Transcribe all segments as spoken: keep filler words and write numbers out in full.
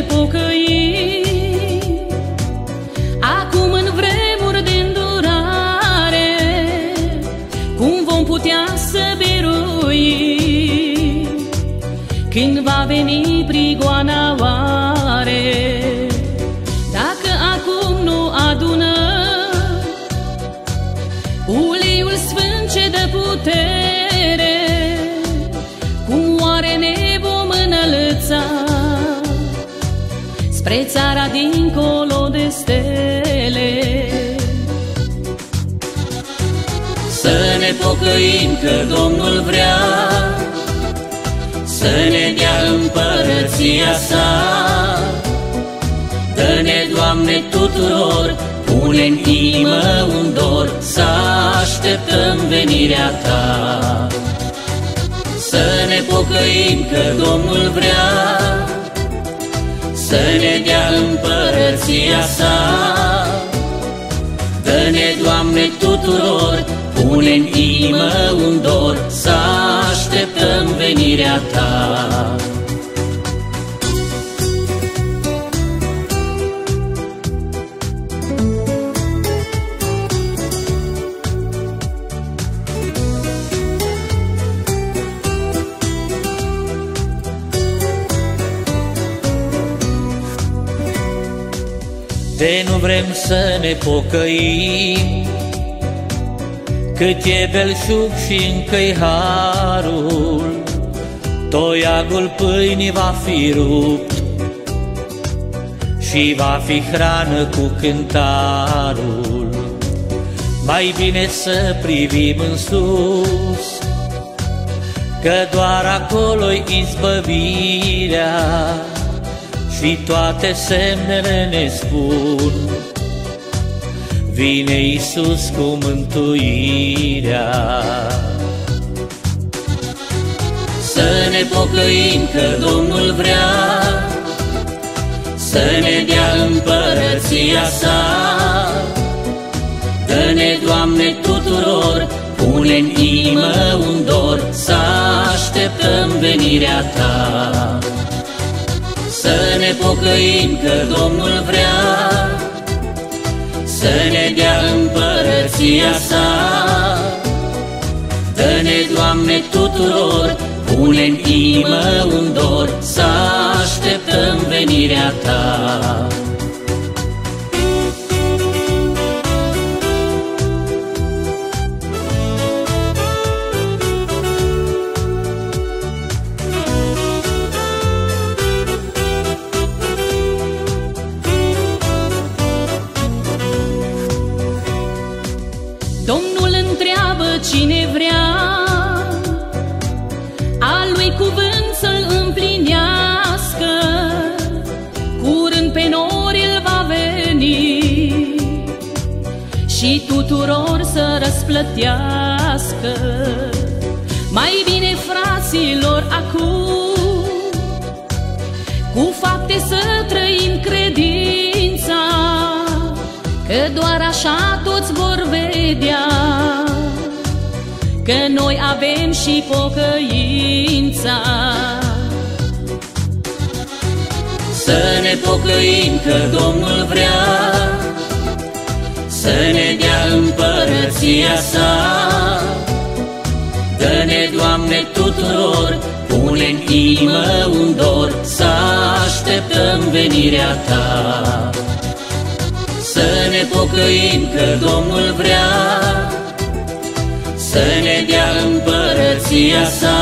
pocăim. Acum în vremuri de îndurare, cum vom putea să biruim când va veni prigoana oare? Dacă acum nu adunăm uleiul sfânt ce dă putere, cum oare ne vom înălța spre țara dincolo de stele? Să ne pocăim că Domnul vrea să ne dea împărăția sa. Dă-ne, Doamne, tuturor, pune în inimă un dor să așteptăm venirea Ta. Să ne pocăim că Domnul vrea să ne dea împărăția sa. Dă-ne, Doamne, tuturor, pune în inimă un dor să așteptăm venirea Ta. De nu vrem să ne pocăim, cât e belșug și încă-i harul, toiagul pâinii va fi rupt și va fi hrană cu cântarul. Mai bine să privim în sus, că doar acolo-i izbăvirea și toate semnele ne spun: vine Iisus cu mântuirea. Să ne pocăim că Domnul vrea să ne dea împărăția sa. Dă-ne, Doamne, tuturor, pune în inimă un dor să așteptăm venirea Ta. Să ne pocăim că Domnul vrea să ne dea împărăția sa. Dă-ne, Doamne, tuturor, pune în inimă un dor să așteptăm venirea Ta. Domnul întreabă cine vrea al lui cuvânt să-l împlinească. Curând pe nori el va veni și tuturor să răsplătească. Mai bine, fraților, acum cu fapte să trăim credința, că doar așa toți vor vedea că noi avem și pocăința. Să ne pocăim că Domnul vrea să ne dea împărăția sa. Dă-ne, Doamne, tuturor, pune în inimă un dor să așteptăm venirea Ta. Să ne pocăim că Domnul vrea să ne dea împărăția sa.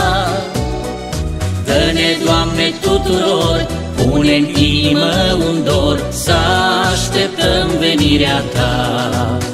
Dă-ne, Doamne, tuturor, pune în inimă un dor să așteptăm venirea Ta.